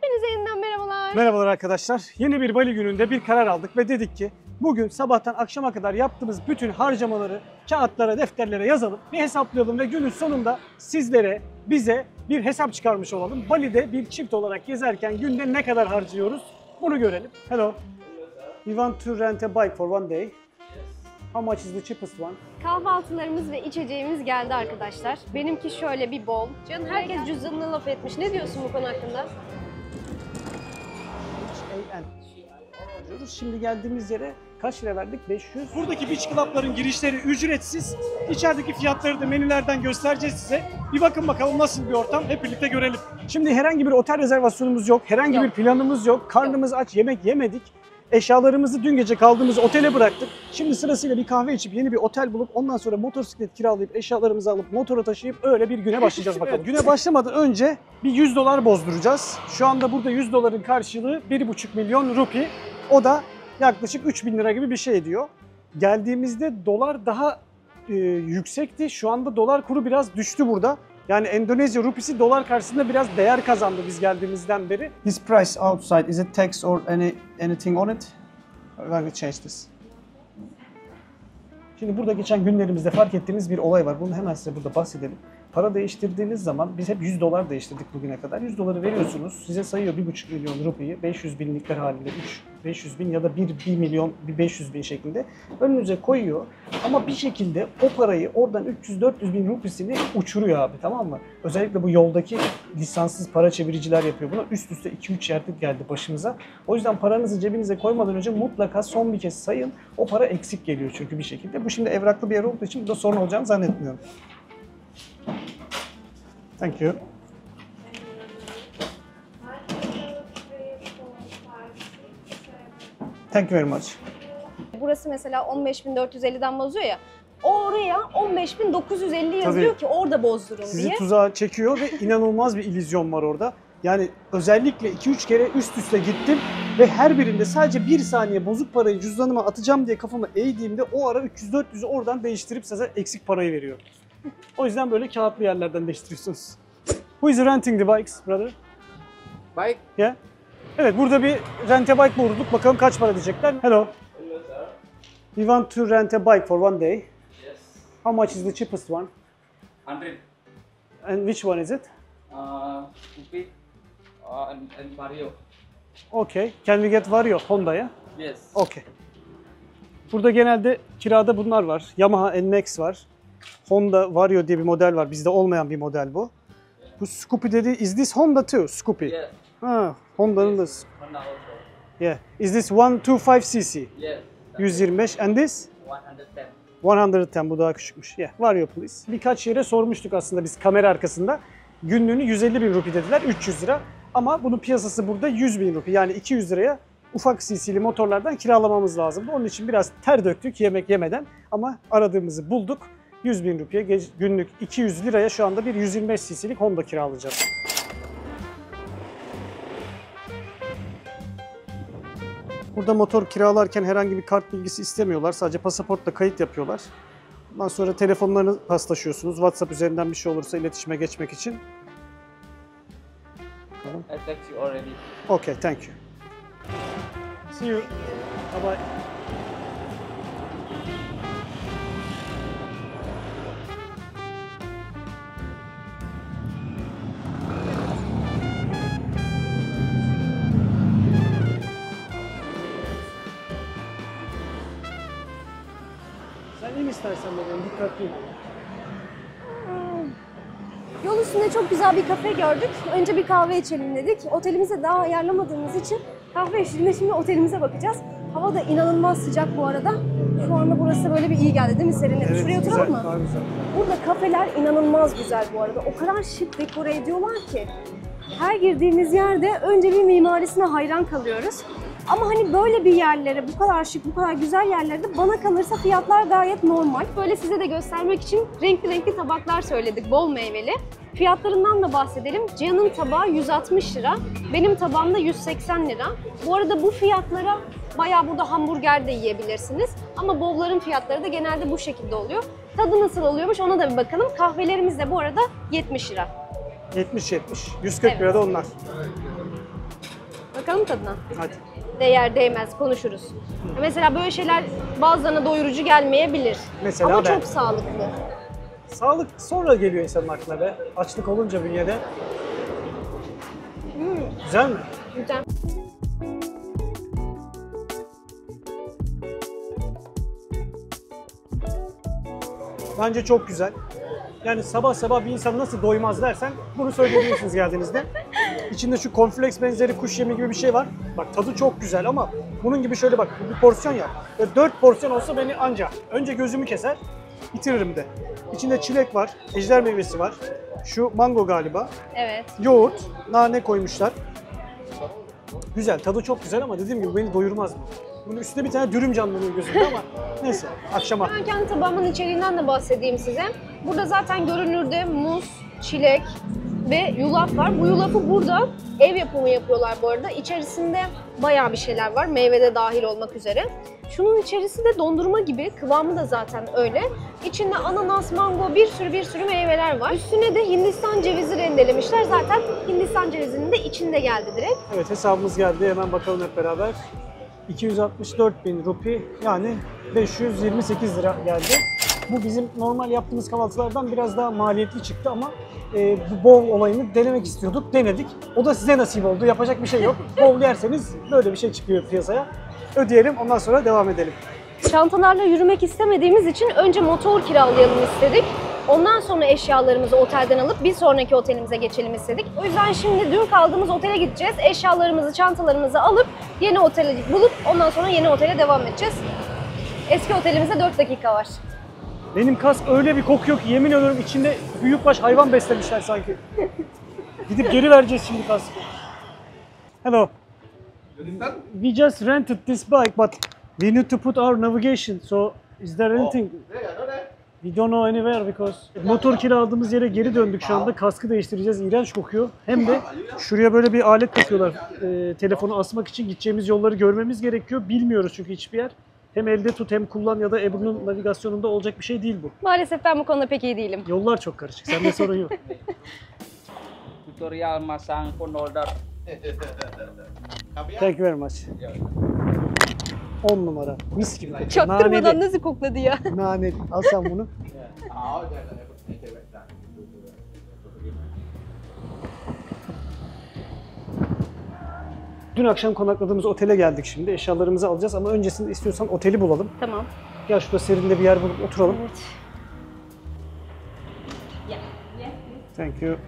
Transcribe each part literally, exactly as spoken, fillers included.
Hepinize yeniden merhabalar. Merhabalar arkadaşlar. Yeni bir Bali gününde bir karar aldık ve dedik ki bugün sabahtan akşama kadar yaptığımız bütün harcamaları kağıtlara, defterlere yazalım, bir hesaplayalım ve günün sonunda sizlere, bize bir hesap çıkarmış olalım. Bali'de bir çift olarak gezerken günde ne kadar harcıyoruz bunu görelim. Hello. We want to rent a bike for one day. How much is the cheapest one? Kahvaltılarımız ve içeceğimiz geldi arkadaşlar. Benimki şöyle bir bol. Canım herkes cüzdanına laf etmiş. Ne diyorsun bu konu hakkında? Şimdi geldiğimiz yere kaç lira verdik? beş yüz. Buradaki beach club'ların girişleri ücretsiz. İçerideki fiyatları da menülerden göstereceğiz size. Bir bakın bakalım nasıl bir ortam, hep birlikte görelim. Şimdi herhangi bir otel rezervasyonumuz yok, herhangi Yok. bir planımız yok. Karnımız aç, yemek yemedik. Eşyalarımızı dün gece kaldığımız otele bıraktık. Şimdi sırasıyla bir kahve içip yeni bir otel bulup ondan sonra motosiklet kiralayıp eşyalarımızı alıp motora taşıyıp öyle bir güne başlayacağız bakalım. Evet, güne başlamadan önce bir yüz dolar bozduracağız. Şu anda burada yüz doların karşılığı bir buçuk milyon rupi. O da yaklaşık üç bin lira gibi bir şey ediyor. Geldiğimizde dolar daha e, yüksekti. Şu anda dolar kuru biraz düştü burada. Yani Endonezya rupisi dolar karşısında biraz değer kazandı biz geldiğimizden beri. This price outside, is it tax or any anything on it? When we change this. Şimdi burada geçen günlerimizde fark ettiğimiz bir olay var. Bunu hemen size burada bahsedelim. Para değiştirdiğiniz zaman biz hep yüz dolar değiştirdik bugüne kadar. yüz doları veriyorsunuz. Size sayıyor bir buçuk milyon rupiyi. beş yüz binlikler halinde üç, beş yüz bin ya da bir, bir milyon, bir beş yüz bin şeklinde önünüze koyuyor. Ama bir şekilde o parayı oradan üç yüz dört yüz bin rupisini uçuruyor abi, tamam mı? Özellikle bu yoldaki lisanssız para çeviriciler yapıyor bunu. Üst üste iki üç yerde geldi başımıza. O yüzden paranızı cebinize koymadan önce mutlaka son bir kez sayın. O para eksik geliyor çünkü bir şekilde. Bu şimdi evraklı bir yer olduğu için burada sorun olacağını zannetmiyorum. Thank you. Thank you very much. Burası mesela on beş bin dört yüz elliden bozuyor ya. Oraya on beş bin dokuz yüz elli yazıyor Tabii. ki orada bozdurun Sizi diye. tuzağa çekiyor ve inanılmaz bir illüzyon var orada. Yani özellikle iki üç kere üst üste gittim ve her birinde sadece bir saniye bozuk parayı cüzdanıma atacağım diye kafamı eğdiğimde o ara üç yüz dört yüzü oradan değiştirip size eksik parayı veriyor. O yüzden böyle kağıtlı yerlerden değiştiriyorsunuz. Who is renting the bikes, brother? Bike? Yeah. Evet, burada bir rent a bike bulduk. Bakalım kaç para diyecekler. Hello. Hello, sir. We want to rent a bike for one day. Yes. How much is the cheapest one? Hundred. And which one is it? Uh, Kupi uh, and, and Vario. Okay. Can we get Vario Honda'ya? Yes. Okay. Burada genelde kirada bunlar var. Yamaha N Max var. Honda Vario diye bir model var. Bizde olmayan bir model bu. Bu Scoopy dedi. Is this Honda too? Scoopy. Yes. Ha, Honda'nın da. Honda also. Yeah. Is this one twenty five cc? Yes. yüz yirmi beş. And this? one ten. yüz on, bu daha küçükmüş. Yeah, Vario please. Birkaç yere sormuştuk aslında biz kamera arkasında. Günlüğünü yüz elli bin rupi dediler, üç yüz lira. Ama bunun piyasası burada yüz bin rupi. Yani iki yüz liraya ufak cc'li motorlardan kiralamamız lazımdı. Onun için biraz ter döktük yemek yemeden. Ama aradığımızı bulduk. yüz bin rupiye günlük iki yüz liraya şu anda bir yüz yirmi beş cc'lik Honda kiralayacağız. Burada motor kiralarken herhangi bir kart bilgisi istemiyorlar. Sadece pasaportla kayıt yapıyorlar. Ondan sonra telefonlarını paslaşıyorsunuz. WhatsApp üzerinden bir şey olursa iletişime geçmek için. I text you already. Okay, thank you. See you. Bye bye. Sen in istersen bebeğim, dikkatli. Yol üstünde çok güzel bir kafe gördük. Önce bir kahve içelim dedik. Otelimize daha ayarlamadığımız için kahve eşliğinde şimdi otelimize bakacağız. Hava da inanılmaz sıcak bu arada. Şu anda burası böyle bir iyi geldi değil mi Serin'e? Evet, Şuraya güzel, oturalım mı? daha güzel. Burada kafeler inanılmaz güzel bu arada. O kadar şık dekore ediyorlar ki. Her girdiğimiz yerde önce bir mimarisine hayran kalıyoruz. Ama hani böyle bir yerlere, bu kadar şık, bu kadar güzel yerlerde bana kalırsa fiyatlar gayet normal. Böyle size de göstermek için renkli renkli tabaklar söyledik, bol meyveli. Fiyatlarından da bahsedelim. Cihan'ın tabağı yüz altmış lira, benim tabağım da yüz seksen lira. Bu arada bu fiyatlara bayağı burada hamburger de yiyebilirsiniz. Ama bowl'ların fiyatları da genelde bu şekilde oluyor. Tadı nasıl oluyormuş ona da bir bakalım. Kahvelerimiz de bu arada yetmiş lira. yetmiş yetmiş. yüz kırk Evet. lira da onlar. Bakalım tadına. Hadi. Değer değmez konuşuruz. Mesela böyle şeyler bazılarına doyurucu gelmeyebilir. Mesela Ama ben. çok sağlıklı. Sağlık sonra geliyor insanın aklına be. Açlık olunca bünyede. Hmm, Güzel mi? güzel. Bence çok güzel. Yani sabah sabah bir insan nasıl doymaz dersen bunu söyleyebilirsiniz geldiğinizde. İçinde şu cornflakes benzeri kuş yemi gibi bir şey var. Bak tadı çok güzel ama bunun gibi şöyle bak bir porsiyon yap. Böyle dört porsiyon olsa beni anca. Önce gözümü keser, bitiririm de. İçinde çilek var, ejder meyvesi var. Şu mango galiba. Evet. Yoğurt, nane koymuşlar. Güzel, tadı çok güzel ama dediğim gibi beni doyurmaz mı? Bunun üstünde bir tane dürüm canlanıyor gözümde ama neyse akşama. Ben kendi tabağımın içeriğinden de bahsedeyim size. Burada zaten görünürde muz, çilek ve yulaf var. Bu yulafı burada ev yapımı yapıyorlar bu arada. İçerisinde bayağı bir şeyler var. Meyve de dahil olmak üzere. Şunun içerisi de dondurma gibi. Kıvamı da zaten öyle. İçinde ananas, mango, bir sürü bir sürü meyveler var. Üstüne de Hindistan cevizi rendelemişler. Zaten Hindistan cevizinin de içinde geldi direkt. Evet hesabımız geldi. Hemen bakalım hep beraber. iki yüz altmış dört bin rupi yani beş yüz yirmi sekiz lira geldi. Bu bizim normal yaptığımız kahvaltılardan biraz daha maliyetli çıktı ama e, bu bowl olayını denemek istiyorduk. Denedik. O da size nasip oldu. Yapacak bir şey yok. Bowl yerseniz böyle bir şey çıkıyor piyasaya. Ödeyelim ondan sonra devam edelim. Çantalarla yürümek istemediğimiz için önce motor kiralayalım istedik. Ondan sonra eşyalarımızı otelden alıp bir sonraki otelimize geçelim istedik. O yüzden şimdi dün kaldığımız otele gideceğiz. Eşyalarımızı, çantalarımızı alıp yeni oteli bulup ondan sonra yeni otele devam edeceğiz. Eski otelimize dört dakika var. Benim kask öyle bir kokuyor ki yemin ediyorum içinde büyükbaş hayvan beslemişler sanki. Gidip geri vereceğiz şimdi kaskı. Hello. We just rented this bike but we need to put our navigation. So is there anything? We don't know anywhere because motor kiraladığımız yere geri döndük şu anda. Kaskı değiştireceğiz. İğrenç kokuyor. Hem de şuraya böyle bir alet takıyorlar. E, telefonu asmak için gideceğimiz yolları görmemiz gerekiyor. Bilmiyoruz çünkü hiçbir yer. Hem elde tut hem kullan ya da Ebru'nun navigasyonunda olacak bir şey değil bu. Maalesef ben bu konuda pek iyi değilim. Yollar çok karışık. Sende sorun yok. Tutorial masang phone holder. Thank you very much. on numara. Mis gibi. Çaktırmadan Naneli. nasıl kokladı ya? Naneli. Al sen bunu. Dün akşam konakladığımız otele geldik şimdi. Eşyalarımızı alacağız ama öncesinde istiyorsan oteli bulalım. Tamam. Gel şurada serinde bir yer bulup oturalım. Evet. Thank you.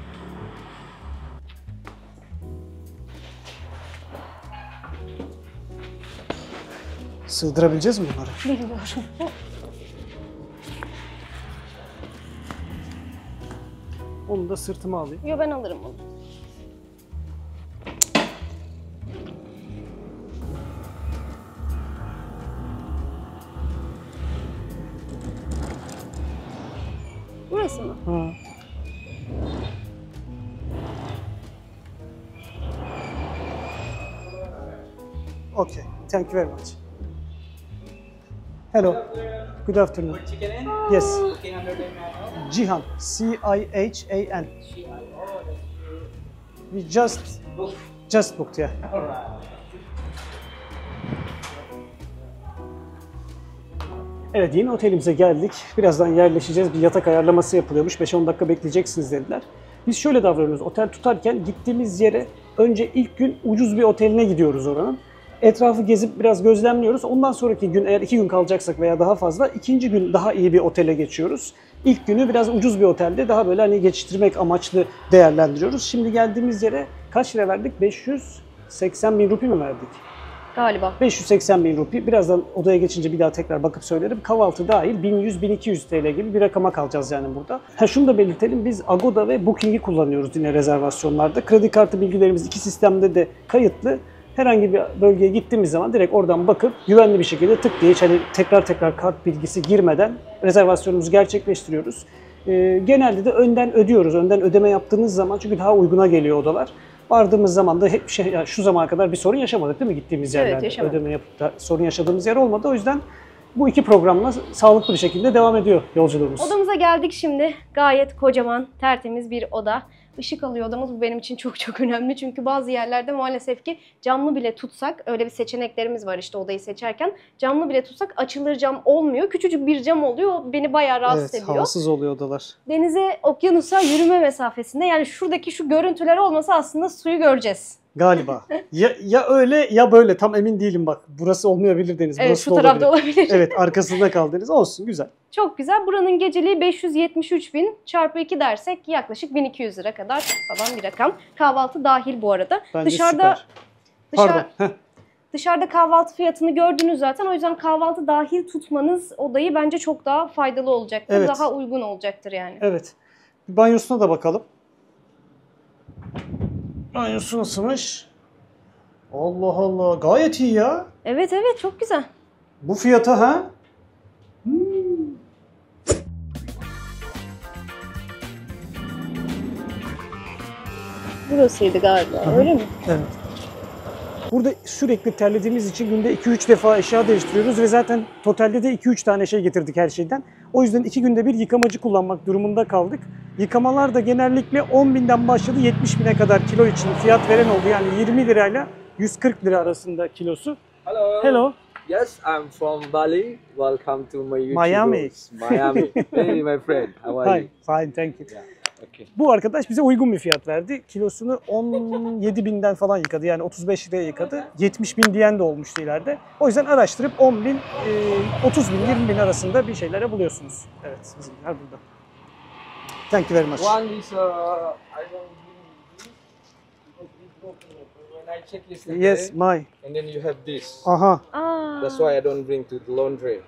Sığdırabileceğiz mi bunları? Bilmiyorum. Onu da sırtıma alayım. Yo ben alırım onu. Burası mı? Ha. Okay, thank you very much. Hello, good afternoon. Chicken in? Yes, Looking under the menu. Cihan, C I H A N. We just, Book. just booked yeah. Alright. Evet, yeni otelimize geldik. Birazdan yerleşeceğiz. Bir yatak ayarlaması yapılıyormuş. beş on dakika bekleyeceksiniz dediler. Biz şöyle davranıyoruz. Otel tutarken gittiğimiz yere önce ilk gün ucuz bir oteline gidiyoruz oranın. Etrafı gezip biraz gözlemliyoruz. Ondan sonraki gün eğer iki gün kalacaksak veya daha fazla ikinci gün daha iyi bir otele geçiyoruz. İlk günü biraz ucuz bir otelde daha böyle hani geçiştirmek amaçlı değerlendiriyoruz. Şimdi geldiğimiz yere kaç lira verdik? beş yüz seksen bin rupi mi verdik? Galiba. beş yüz seksen bin rupi. Birazdan odaya geçince bir daha tekrar bakıp söylerim. Kahvaltı dahil bin yüz bin iki yüz T L gibi bir rakama kalacağız yani burada. Ha şunu da belirtelim. Biz Agoda ve Booking'i kullanıyoruz yine rezervasyonlarda. Kredi kartı bilgilerimiz iki sistemde de kayıtlı. Herhangi bir bölgeye gittiğimiz zaman direkt oradan bakıp güvenli bir şekilde tık diye hiç hani tekrar tekrar kart bilgisi girmeden rezervasyonumuzu gerçekleştiriyoruz. Ee, genelde de önden ödüyoruz. Önden ödeme yaptığımız zaman çünkü daha uyguna geliyor odalar. Vardığımız zaman da hep şey, yani şu zamana kadar bir sorun yaşamadık değil mi gittiğimiz yerlerde? Evet, yaşamadık. Ödeme yapıp da sorun yaşadığımız yer olmadı. O yüzden bu iki programla sağlıklı bir şekilde devam ediyor yolculuğumuz. Odamıza geldik şimdi. Gayet kocaman, tertemiz bir oda. ışık alıyor odamız. Bu benim için çok çok önemli. Çünkü bazı yerlerde maalesef ki camlı bile tutsak, öyle bir seçeneklerimiz var işte odayı seçerken. Camlı bile tutsak açılır cam olmuyor. Küçücük bir cam oluyor. O beni bayağı rahatsız Evet, ediyor. havasız oluyor odalar. Denize, okyanusa yürüme mesafesinde. Yani şuradaki şu görüntüler olmasa aslında suyu göreceğiz. Galiba. Ya, ya öyle ya böyle, tam emin değilim bak. Burası olmayabilir deniz. Evet, Burası şu da tarafta olabilir. Evet, arkasında kaldınız. Olsun, güzel. Çok güzel. Buranın geceliği beş yüz yetmiş üç bin çarpı iki dersek yaklaşık bin iki yüz lira kadar falan bir rakam. Kahvaltı dahil bu arada. Bence Dışarıda süper. dışarı, Pardon. Heh. dışarıda kahvaltı fiyatını gördünüz zaten. O yüzden kahvaltı dahil tutmanız odayı bence çok daha faydalı olacaktır. Evet. Daha uygun olacaktır yani. Evet. Bir banyosuna da bakalım. Banyosu nasılmış? Allah Allah. Gayet iyi ya. Evet evet, çok güzel. Bu fiyata ha? Hmm. Burasıydı galiba, öyle mi? Evet. Burada sürekli terlediğimiz için günde iki üç defa eşya değiştiriyoruz ve zaten totalde de iki üç tane şey getirdik her şeyden. O yüzden iki günde bir yıkamacı kullanmak durumunda kaldık. Yıkamalar da genellikle on binden başladı yetmiş bine kadar kilo için fiyat veren oldu. Yani yirmi lirayla yüz kırk lira arasında kilosu. Hello. Hello. Yes, I'm from Bali. Welcome to my YouTube. Miami. videos. Miami. Hey, my friend. How are Hi, you? fine, thank you. Yeah. Okay. Bu arkadaş bize uygun bir fiyat verdi. Kilosunu on yedi binden falan yıkadı. Yani otuz beş liraya yıkadı. yetmiş bin diyen de olmuştu ileride. O yüzden araştırıp on bin, otuz bin, yirmi bin arasında bir şeylere buluyorsunuz. Evet, bizimler burada. Thank you very much. One is uh, I don't bring this because this broken. When I check yesterday, Yes, my. and then you have this. Aha. Aa. That's why I don't bring to the laundry.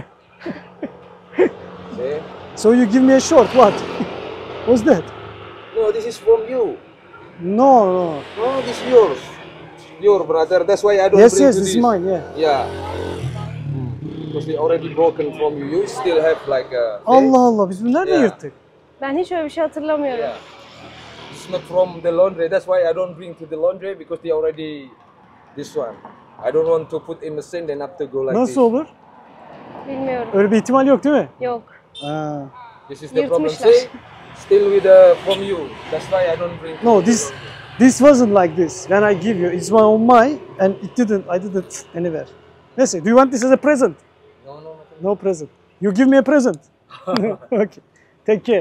See? So you give me a short, what? What's that? No, this is from you. No, no. No, this is yours. Your brother. That's why I don't Yes, bring yes, to this this. is mine, yeah. Yeah. Hmm. Because they already broken from you. You still have like a. Allah Allah, biz bunu nerede Yeah. yırttık? Ben hiç öyle bir şey hatırlamıyorum. Yeah. It's not from the laundry. That's why I don't bring to the laundry because they already this one. I don't want to put in the sink and after go like Nasıl this. olur? Bilmiyorum. Öyle bir ihtimal yok değil mi? Yok. Aa. This is the problem. Yırtmışlar. See, still with the from you. That's why I don't bring. to No, the this laundry. this wasn't like this. When I give you, it's my own mine, and it didn't. I didn't anywhere. Neyse, do you want this as a present? No, no, no. No present. You give me a present. Okay. Take care.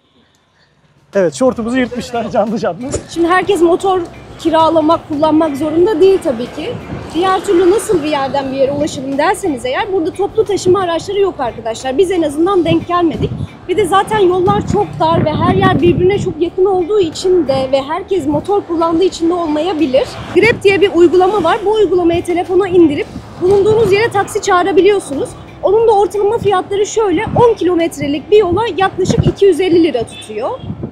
Evet, şortumuzu yırtmışlar canlı canlı. Şimdi herkes motor kiralamak, kullanmak zorunda değil tabii ki. Diğer türlü nasıl bir yerden bir yere ulaşalım derseniz eğer, burada toplu taşıma araçları yok arkadaşlar. Biz en azından denk gelmedik. Bir de zaten yollar çok dar ve her yer birbirine çok yakın olduğu için de ve herkes motor kullandığı için de olmayabilir. Grab diye bir uygulama var. Bu uygulamayı telefona indirip bulunduğunuz yere taksi çağırabiliyorsunuz. Onun da ortalama fiyatları şöyle: on kilometrelik bir yola yaklaşık iki yüz elli lira tutuyor.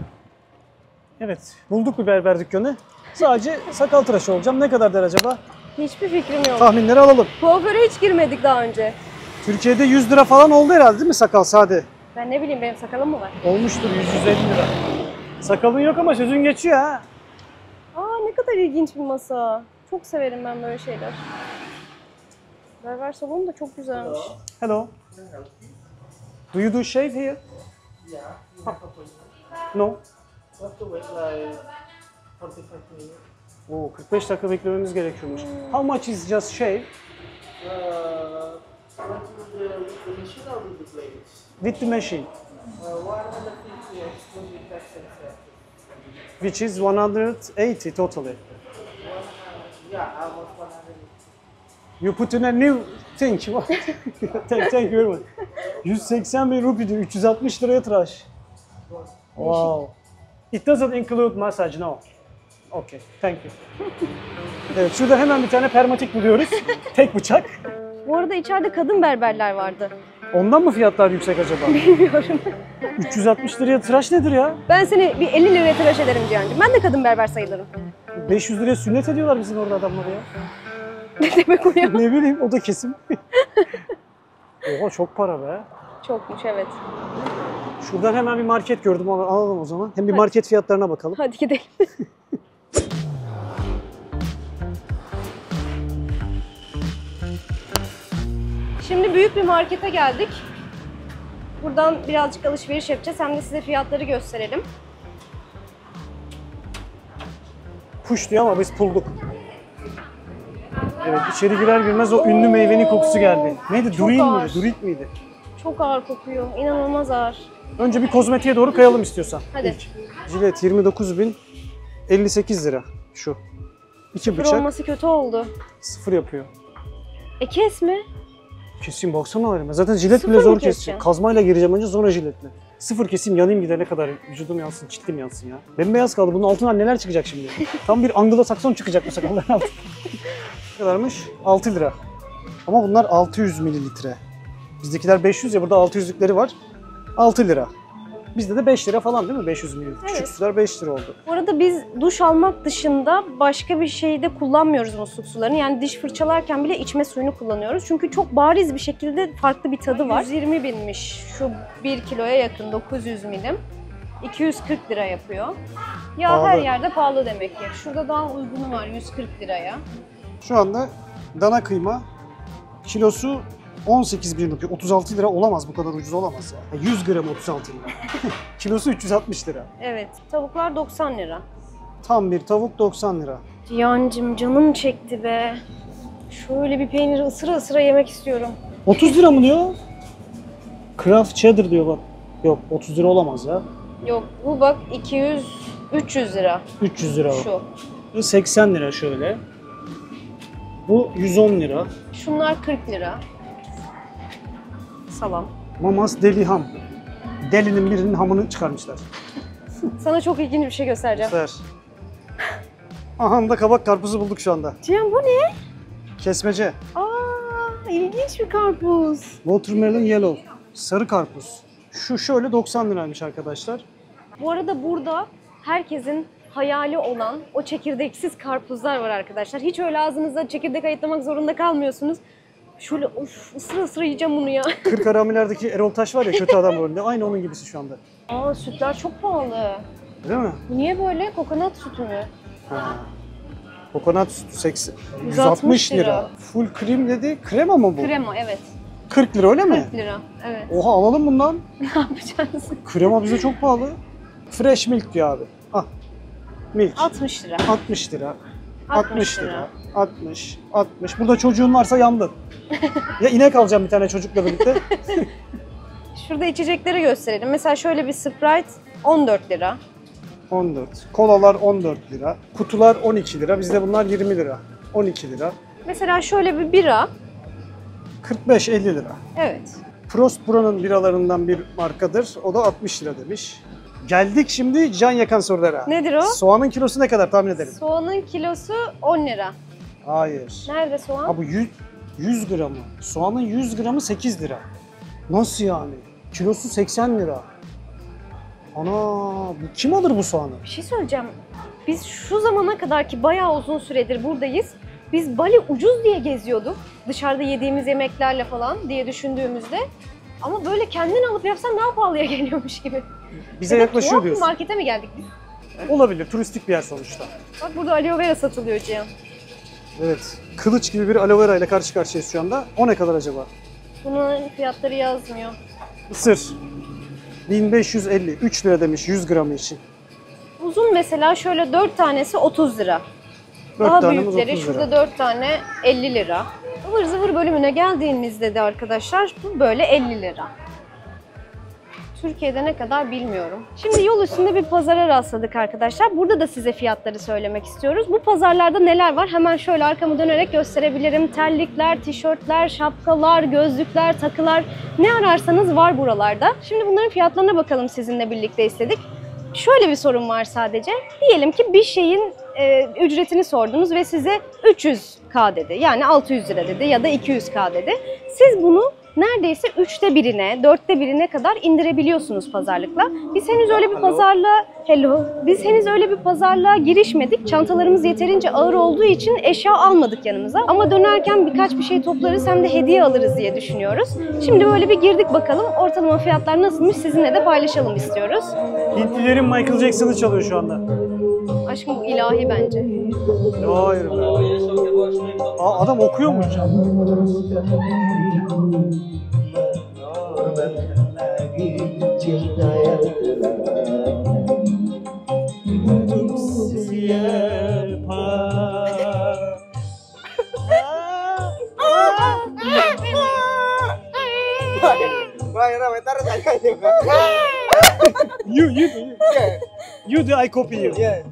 Evet, bulduk bir berber dükkanı. Sadece sakal tıraşı olacağım. Ne kadar der acaba? Hiçbir fikrim yok. Tahminleri alalım. Kuaföre hiç girmedik daha önce. Türkiye'de yüz lira falan oldu herhalde değil mi sakal sade? Ben ne bileyim, benim sakalım mı var? Olmuştur yüz yüz elli lira. Sakalın yok ama sözün geçiyor ha. Aa, ne kadar ilginç bir masa. Çok severim ben böyle şeyler. Berber salonu da çok güzelmiş. Hello. Do you do shave here? Yeah. No. Have to wait like forty-five minutes. Oo, kırk beş dakika beklememiz gerekiyormuş. How much is just shave? Uh, what is the, the machine or with the blades? With the machine, Uh, one hundred fifty excluding tax and service. which is one hundred eighty totally. One, uh, yeah, almost one hundred. You put in a new thing. What? thank, thank you very much. yüz seksen bin rupi diyor, üç yüz altmış liraya tıraş. Wow. It doesn't include massage, no. Okay, thank you. Evet, şurada hemen bir tane permatik buluyoruz. Tek bıçak. Bu arada içeride kadın berberler vardı. Ondan mı fiyatlar yüksek acaba? Bilmiyorum. üç yüz altmış liraya tıraş nedir ya? Ben seni bir elli liraya tıraş ederim Cihan'cığım. Ben de kadın berber sayılırım. beş yüz liraya sünnet ediyorlar bizim orada adamları ya. Ne demek o ya? Ne bileyim, o da kesim. Oha, çok para be. Çokmuş, evet. Şuradan hemen bir market gördüm, onu alalım o zaman. Hem bir Hadi. market fiyatlarına bakalım. Hadi gidelim. Şimdi büyük bir markete geldik. Buradan birazcık alışveriş yapacağız. Hem de size fiyatları gösterelim. push diyor ama biz pull'duk. Evet, içeri girer girmez o ünlü meyvenin kokusu geldi. Neydi? Çok Durin ağır. miydi? Durit miydi? Çok ağır kokuyor. İnanılmaz ağır. Önce bir kozmetiğe doğru kayalım istiyorsan. Hadi. İlk. Jilet yirmi dokuz bin elli sekiz lira şu. İki Sıfır bıçak olması kötü oldu. sıfır yapıyor. E kes mi? Keseyim baksana halime. Zaten jilet Sıfır bile mı zor keseceksin? keseceğim. Kazmayla gireceğim önce sonra jiletle. Sıfır keseyim yanayım gidene kadar vücudum yansın, çitlim yansın ya. Bembeyaz kaldı. Bunun altından neler çıkacak şimdi? Tam bir Anglo-Sakson çıkacak bu sakalların altı. Ne kadarmış? altı lira. Ama bunlar altı yüz mililitre. Bizdekiler beş yüz ya burada altı yüzlükleri var. altı lira. Bizde de beş lira falan değil mi? beş yüz mililitre. Evet. Küçük sular beş lira oldu. Bu arada biz duş almak dışında başka bir şeyde kullanmıyoruz musluk sularını. Yani diş fırçalarken bile içme suyunu kullanıyoruz. Çünkü çok bariz bir şekilde farklı bir tadı var. yüz yirmi binmiş şu bir kiloya yakın dokuz yüz milim. iki yüz kırk lira yapıyor. Ya Pahalı. her yerde pahalı demek ki. Şurada daha uygunu var yüz kırk liraya. Şu anda dana kıyma kilosu on sekiz bin rupi. otuz altı lira olamaz, bu kadar ucuz olamaz ya. yüz gram otuz altı lira. Kilosu üç yüz altmış lira. Evet. Tavuklar doksan lira. Tam bir tavuk doksan lira. Cihancığım canım çekti be. Şöyle bir peyniri ısıra ısıra yemek istiyorum. otuz lira mı diyor? Kraft cheddar diyor bak. Yok otuz lira olamaz ya. Yok bu bak iki yüz üç yüz lira üç yüz lira o. şu. Bu seksen lira şöyle. Bu yüz on lira. Şunlar kırk lira. Salam. Mamas deli ham. Delinin birinin hamını çıkarmışlar. Sana çok ilginç bir şey göstereceğim. Ver. Aha da kabak karpuzu bulduk şu anda. Cihan bu ne? Kesmece. Aa, ilginç bir karpuz. Watermelon yellow. Sarı karpuz. Şu şöyle doksan liraymış arkadaşlar. Bu arada burada herkesin hayali olan o çekirdeksiz karpuzlar var arkadaşlar. Hiç öyle ağzınıza çekirdek ayıtlamak zorunda kalmıyorsunuz. Şöyle of ısıra ısıra yiyeceğim bunu ya. kırk Haramilerdeki Erol Taş var ya kötü adam rolünde. Aynı onun gibisi şu anda. Aa sütler çok pahalı. Değil mi? Bu niye böyle? Kokonat sütü mü? Ha. Kokonat sütü seksen, yüz yüz altmış altmış lira. lira. Full cream dedi. Krema mı bu? Krema evet. kırk lira öyle mi? kırk lira. Evet. Oha alalım bundan. Ne yapacağız? Krema bize çok pahalı. Fresh milk diyor abi. Ah. Milk. altmış lira. altmış lira. altmış altmış lira. lira. altmış. altmış. Burada çocuğun varsa yandın. Ya inek alacağım bir tane çocukla birlikte. Şurada içecekleri gösterelim. Mesela şöyle bir Sprite on dört lira. on dört. Kolalar on dört lira. Kutular on iki lira. Bizde bunlar yirmi lira. on iki lira. Mesela şöyle bir bira. kırk beş elli lira. Evet. Prost buranın biralarından bir markadır. O da altmış lira demiş. Geldik şimdi can yakan sorulara. Nedir o? Soğanın kilosu ne kadar tahmin edelim? Soğanın kilosu on lira. Hayır. Nerede soğan? Ha bu yüz, yüz gramı. Soğanın yüz gramı sekiz lira. Nasıl yani? Kilosu seksen lira. Ana bu kim alır bu soğanı? Bir şey söyleyeceğim. Biz şu zamana kadar ki bayağı uzun süredir buradayız. Biz Bali ucuz diye geziyorduk. Dışarıda yediğimiz yemeklerle falan diye düşündüğümüzde. Ama böyle kendin alıp yapsan daha pahalıya geliyormuş gibi. Bize Ya da yaklaşıyor tuhaf bir diyorsun. markete mi geldik biz? Olabilir. Turistik bir yer sonuçta. Bak burada aloe vera satılıyor Cihan. Evet. Kılıç gibi bir aloe vera ile karşı karşıyayız şu anda. O ne kadar acaba? Bunun fiyatları yazmıyor. Isır. bin beş yüz elli. üç lira demiş yüz gramı için. Uzun mesela şöyle dört tanesi otuz lira. dört Daha tanemiz büyükleri otuz lira. şurada dört tane elli lira. Ivır zıvır bölümüne geldiğimizde de arkadaşlar bu böyle elli lira. Türkiye'de ne kadar bilmiyorum. Şimdi yol üstünde bir pazara rastladık arkadaşlar. Burada da size fiyatları söylemek istiyoruz. Bu pazarlarda neler var? Hemen şöyle arkamı dönerek gösterebilirim. Terlikler, tişörtler, şapkalar, gözlükler, takılar ne ararsanız var buralarda. Şimdi bunların fiyatlarına bakalım sizinle birlikte istedik. Şöyle bir sorun var sadece. Diyelim ki bir şeyin e, ücretini sordunuz ve size üç yüz K dedi. Yani altı yüz lira dedi ya da iki yüz K dedi. Siz bunu neredeyse üçte birine, dörtte birine kadar indirebiliyorsunuz pazarlıkla. Biz henüz öyle bir pazarlığa, hello, biz henüz öyle bir pazarlığa girişmedik. Çantalarımız yeterince ağır olduğu için eşya almadık yanımıza. Ama dönerken birkaç bir şey toplarız hem de hediye alırız diye düşünüyoruz. Şimdi böyle bir girdik bakalım. Ortalama fiyatlar nasılmış sizinle de paylaşalım istiyoruz. Hintlilerin Michael Jackson'ı çalıyor şu anda. Aşkım bu ilahi bence. Hayır be. Aa, adam okuyormuş. You, you do. You, you do, I copy you. Yeah.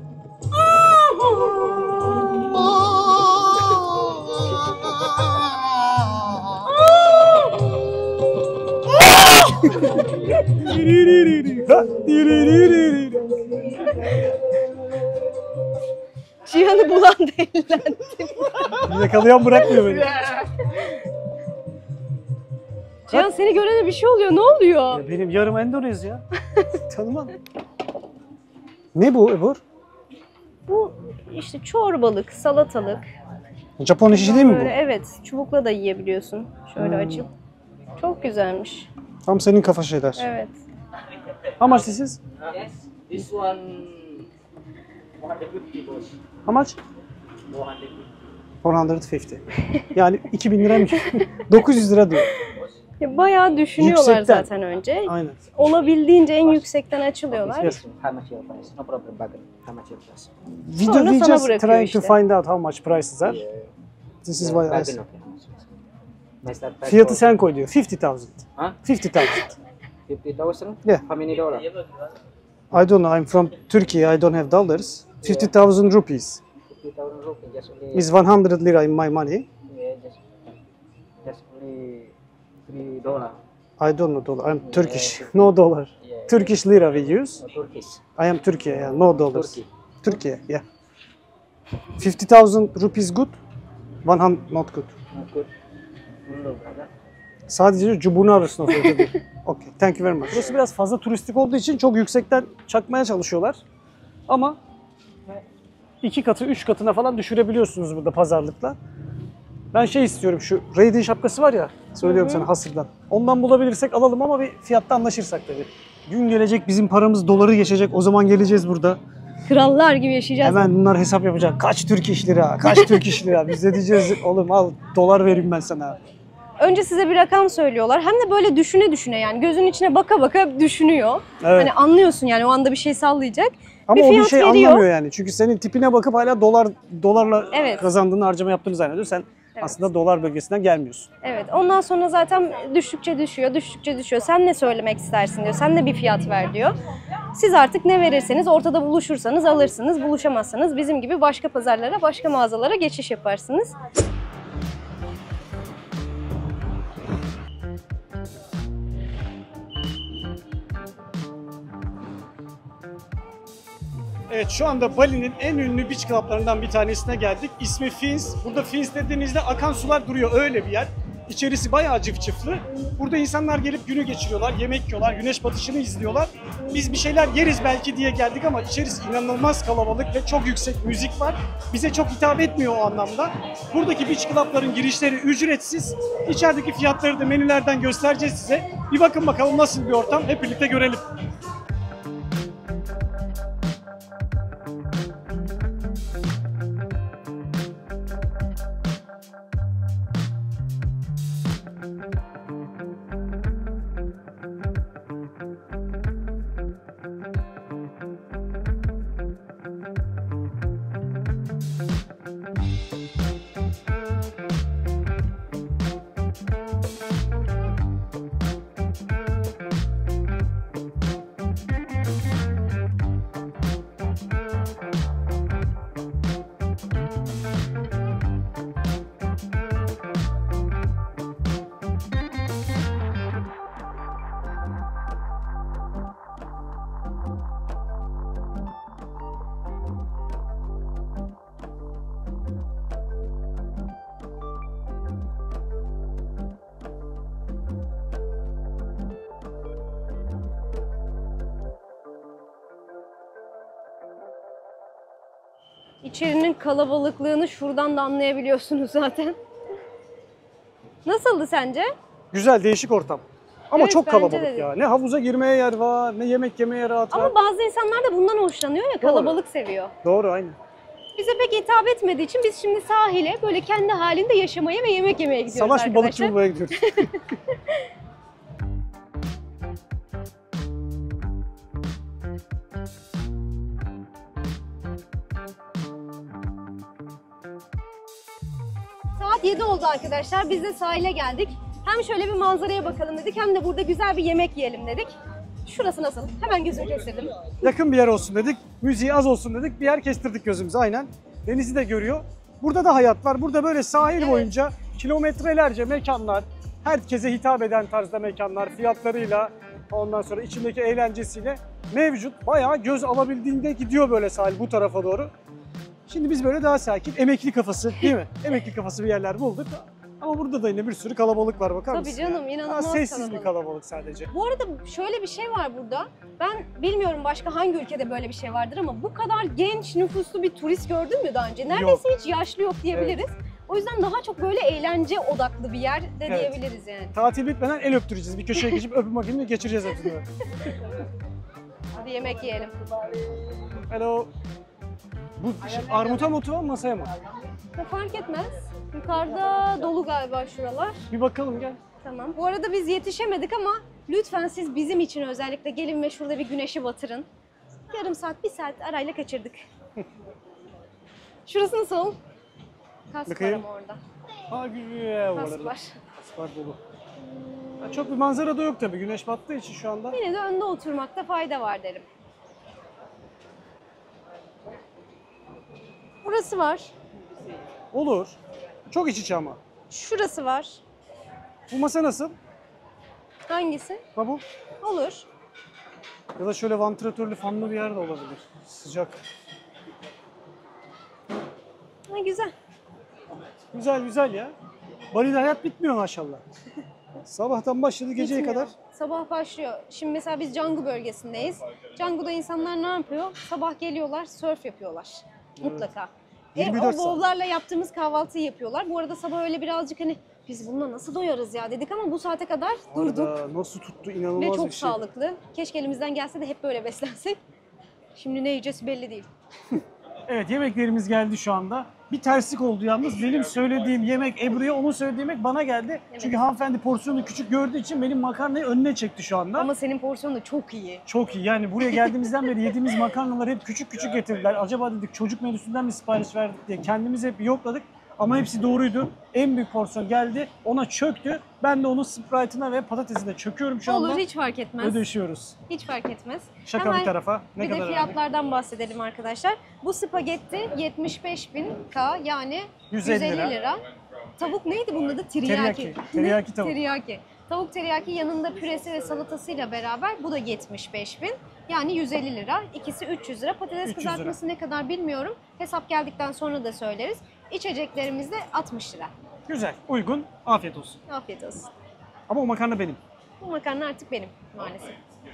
Cihan'ı bulan deliler. Yakalayan bırakmıyor beni. Cihan seni görene bir şey oluyor. Ne oluyor? Ya benim yarım Endonezya. Tanımam. Ne bu Ebur? Bu işte çorbalık, salatalık. Japon işi değil mi Böyle bu? evet, çubukla da yiyebiliyorsun. Şöyle Hmm. açıp. Çok güzelmiş. Tam senin kafa şeyler. Evet. How much this is? Yes, this one one hundred fifty boss. How much? four hundred fifty. four hundred fifty. Yani iki bin lira mı? dokuz yüz lira diyor. Ya bayağı düşünüyorlar Yüksekten. zaten önce. Aynen. Olabildiğince en yüksekten açılıyorlar. Yes. How much your price? No problem, bargain. How much your price? Video Sonra we sana just bırakıyor trying işte. to find out how much prices are. Yeah. This is Yeah, why I bargain, asked. okay. How much? My start price Fiyatı for sen koy diyor. fifty thousand. Huh? fifty thousand. fifty thousand? Yeah. How many dollar? I don't know. I'm from Turkey. I don't have dollars. fifty thousand rupees fifty thousand rupees. Just only. is one hundred lira in my money. Yeah, just just only three dollar. I don't know dollar. I'm Turkish. No dollar. Yeah. Turkish lira we use. No, Turkish. I am Turkey. Yeah. No dollars. Turkey. Turkey. Yeah. fifty thousand rupees good. one hundred not good. Not good. No, brother. Sadece cubunu arasında söyledi. Okay. Thank you very much. Burası biraz fazla turistik olduğu için çok yüksekten çakmaya çalışıyorlar. Ama iki katı, üç katına falan düşürebiliyorsunuz burada pazarlıkla. Ben şey istiyorum, şu Raiden şapkası var ya, söylüyorum sana hasırdan. Ondan bulabilirsek alalım ama bir fiyatta anlaşırsak tabii. Gün gelecek bizim paramız doları geçecek, o zaman geleceğiz burada. Krallar gibi yaşayacağız. Hemen bunlar hesap yapacak. Kaç Türk iş lira, kaç Türk iş lira. Biz de diyeceğiz oğlum al dolar vereyim ben sana. Önce size bir rakam söylüyorlar. Hem de böyle düşüne düşüne yani gözünün içine baka baka düşünüyor. Evet. Hani anlıyorsun yani o anda bir şey sallayacak. Ama bir o bir fiyat şey veriyor. anlamıyor yani. Çünkü senin tipine bakıp hala dolar dolarla Evet. kazandığını, harcama yaptığını zannediyor. Sen Evet. aslında dolar bölgesinden gelmiyorsun. Evet. Ondan sonra zaten düştükçe düşüyor, düştükçe düşüyor. Sen ne söylemek istersin diyor. Sen de bir fiyat ver diyor. Siz artık ne verirseniz ortada buluşursanız alırsınız. Buluşamazsanız bizim gibi başka pazarlara, başka mağazalara geçiş yaparsınız. Evet, şu anda Bali'nin en ünlü beach club'larından bir tanesine geldik. İsmi Fins. Burada Fins dediğinizde akan sular duruyor, öyle bir yer. İçerisi bayağı cıfcıflı. Burada insanlar gelip günü geçiriyorlar, yemek yiyorlar, güneş batışını izliyorlar. Biz bir şeyler yeriz belki diye geldik ama içerisi inanılmaz kalabalık ve çok yüksek müzik var. Bize çok hitap etmiyor o anlamda. Buradaki beach club'ların girişleri ücretsiz. İçerideki fiyatları da menülerden göstereceğiz size. Bir bakın bakalım nasıl bir ortam, hep birlikte görelim. İçerinin kalabalıklığını şuradan da anlayabiliyorsunuz zaten. Nasıldı sence? Güzel, değişik ortam. Ama Evet, çok bence kalabalık de. ya. Ne havuza girmeye yer var, ne yemek yemeye rahat var. Ama bazı insanlar da bundan hoşlanıyor ya, Doğru. kalabalık seviyor. Doğru, aynen. Bize pek hitap etmediği için biz şimdi sahile böyle kendi halinde yaşamaya ve yemek yemeye gidiyoruz Salaş bir balıkçı arkadaşlar. bulmaya gidiyoruz. Saat yedi oldu arkadaşlar. Biz de sahile geldik. Hem şöyle bir manzaraya bakalım dedik hem de burada güzel bir yemek yiyelim dedik. Şurası nasıl? Hemen gözümü kestirdim. Yakın bir yer olsun dedik. Müziği az olsun dedik. Bir yer kestirdik gözümüze aynen. Denizi de görüyor. Burada da hayat var. Burada böyle sahil Evet. boyunca kilometrelerce mekanlar, herkese hitap eden tarzda mekanlar, fiyatlarıyla, ondan sonra içindeki eğlencesiyle mevcut. Bayağı göz alabildiğinde gidiyor böyle sahil bu tarafa doğru. Şimdi biz böyle daha sakin, emekli kafası değil mi? Emekli kafası bir yerler bulduk. Ama burada da yine bir sürü kalabalık var, bakar Tabii mısın? canım, ya? inanılmaz Daha sessiz kalabalık. bir kalabalık sadece. Bu arada şöyle bir şey var burada. Ben bilmiyorum başka hangi ülkede böyle bir şey vardır ama bu kadar genç nüfuslu bir turist gördün mü daha önce? Neredeyse hiç yaşlı yok diyebiliriz. O yüzden daha çok böyle eğlence odaklı bir yer de Evet. diyebiliriz yani. Tatil bitmeden el öptüreceğiz. Bir köşeye geçip öpüm bakayım geçireceğiz hepsini. Hadi yemek yiyelim. Hello. Bu şey, armuta mı oturalım masaya mı? Bu fark etmez. Yukarıda dolu galiba şuralar. Bir bakalım gel. Tamam. Bu arada biz yetişemedik ama lütfen siz bizim için özellikle gelin ve şurada bir güneşi batırın. Yarım saat, bir saat arayla kaçırdık. Şurası nasıl? Kask var Bakayım. ama orada. Ha güzel. Kask var. Kask var dolu. Ya çok bir manzara da yok tabii. Güneş battığı için şu anda. Yine de önde oturmakta fayda var derim. Burası var. Olur. Çok iç içe ama. Şurası var. Bu masa nasıl? Hangisi? Ha bu. Olur. Ya da şöyle vantilatörlü fanlı bir yer de olabilir. Sıcak. Ha, güzel. Güzel güzel ya. Bali'de hayat bitmiyor maşallah. Sabahtan başladı geceye Bitmiyor. kadar. Sabah başlıyor. Şimdi mesela biz Canggu bölgesindeyiz. Canggu'da insanlar ne yapıyor? Sabah geliyorlar, surf yapıyorlar. Mutlaka. E, yirmi o dört saat. bowl'larla yaptığımız kahvaltıyı yapıyorlar. Bu arada sabah öyle birazcık hani biz bununla nasıl doyarız ya dedik ama bu saate kadar durduk. Arada nasıl tuttu Ve inanılmaz çok bir şey. sağlıklı. Keşke elimizden gelse de hep böyle beslensek. Şimdi ne yiyeceğiz belli değil. Evet yemeklerimiz geldi şu anda. Bir terslik oldu yalnız. Benim söylediğim yemek Ebru'ya, onun söylediği yemek bana geldi. Evet. Çünkü hanımefendi porsiyonu küçük gördüğü için benim makarnayı önüne çekti şu anda. Ama senin porsiyonun da çok iyi. Çok iyi. Yani buraya geldiğimizden beri yediğimiz makarnaları hep küçük küçük getirdiler. Acaba dedik çocuk menüsünden mi sipariş verdik diye kendimiz hep yokladık. Ama hepsi doğruydu. En büyük porsiyon geldi. Ona çöktü. Ben de onun Sprite'ına ve patatesine çöküyorum şu anda. Olur, hiç fark etmez. Ödeşiyoruz. Hiç fark etmez. Şaka Hemen bir tarafa. Ne bir kadar de önemli? fiyatlardan bahsedelim arkadaşlar. Bu spagetti yetmiş beş bin K yani yüz yüz elli elli lira. lira. Tavuk neydi bunun adı? Teriyaki. Teriyaki. Teriyaki tavuk. Teriyaki. Tavuk teriyaki yanında püresi ve salatasıyla beraber bu da yetmiş beş bin. Yani yüz elli lira. İkisi üç yüz lira. Patates üç yüz lira. kızartması ne kadar bilmiyorum. Hesap geldikten sonra da söyleriz. İçeceklerimiz de altmış lira. Güzel, uygun. Afiyet olsun. Afiyet olsun. Ama o makarna benim. Bu makarna artık benim maalesef.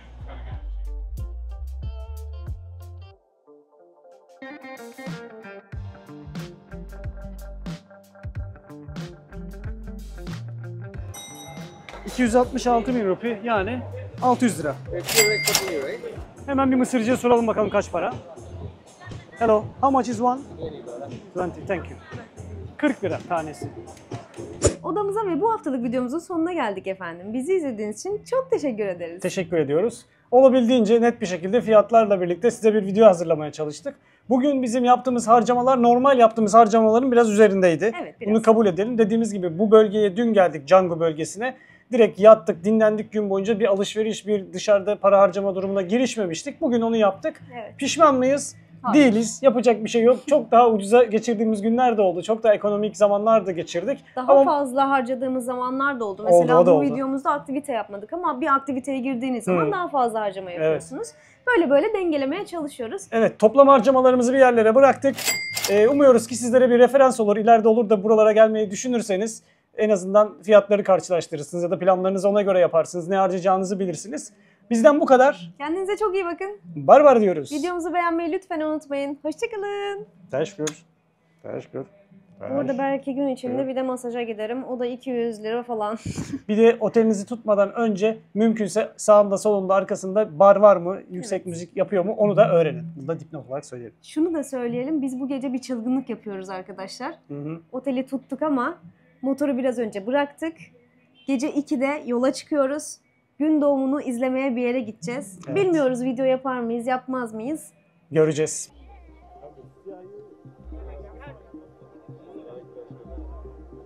iki yüz altmış altı bin rupi yani altı yüz lira. Hemen bir Mısırcıya soralım bakalım kaç para. Hello, how much is one? twenty, thank you. kırk lira tanesi. Odamıza ve bu haftalık videomuzun sonuna geldik efendim. Bizi izlediğiniz için çok teşekkür ederiz. Teşekkür ediyoruz. Olabildiğince net bir şekilde fiyatlarla birlikte size bir video hazırlamaya çalıştık. Bugün bizim yaptığımız harcamalar normal yaptığımız harcamaların biraz üzerindeydi. Evet, biraz. Bunu kabul edelim. Dediğimiz gibi bu bölgeye dün geldik, Canggu bölgesine. Direkt yattık, dinlendik gün boyunca, bir alışveriş, bir dışarıda para harcama durumuna girişmemiştik. Bugün onu yaptık. Evet. Pişman mıyız? Hayır. Değiliz. Yapacak bir şey yok. Çok daha ucuza geçirdiğimiz günler de oldu. Çok daha ekonomik zamanlar da geçirdik. Daha Ama fazla harcadığımız zamanlar da oldu. Oldu, Mesela o da bu oldu. videomuzda aktivite yapmadık ama bir aktiviteye girdiğiniz zaman Hı. daha fazla harcama yapıyorsunuz. Böyle böyle dengelemeye çalışıyoruz. evet, toplam harcamalarımızı bir yerlere bıraktık. Ee, umuyoruz ki sizlere bir referans olur. İleride olur da buralara gelmeyi düşünürseniz en azından fiyatları karşılaştırırsınız ya da planlarınızı ona göre yaparsınız. Ne harcayacağınızı bilirsiniz. Bizden bu kadar. Kendinize çok iyi bakın. Bar bar diyoruz. Videomuzu beğenmeyi lütfen unutmayın. Hoşçakalın. Teşekkür. Teşekkür. Burada belki gün içinde bir de masaja giderim. O da iki yüz lira falan. Bir de otelinizi tutmadan önce mümkünse sağında, solunda, arkasında bar var mı? Yüksek Evet. müzik yapıyor mu? Onu da öğrenin. Bunu da dipnot olarak söyleyelim. Şunu da söyleyelim. Biz bu gece bir çılgınlık yapıyoruz arkadaşlar. Hı hı. Oteli tuttuk ama motoru biraz önce bıraktık. Gece ikide yola çıkıyoruz. Gün doğumunu izlemeye bir yere gideceğiz. Evet. Bilmiyoruz video yapar mıyız, yapmaz mıyız? Göreceğiz.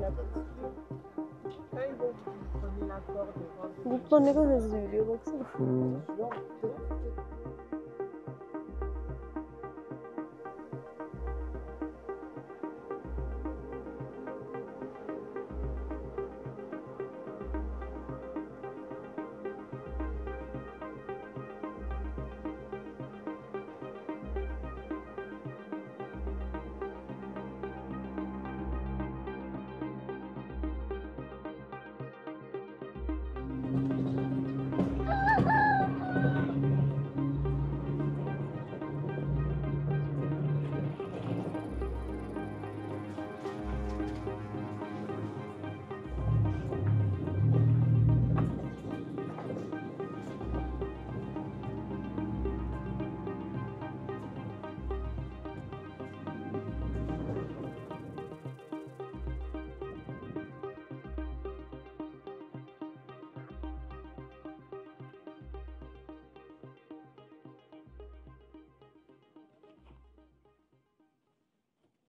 Bulutlar ne kadar hızlı yürüyor baksana.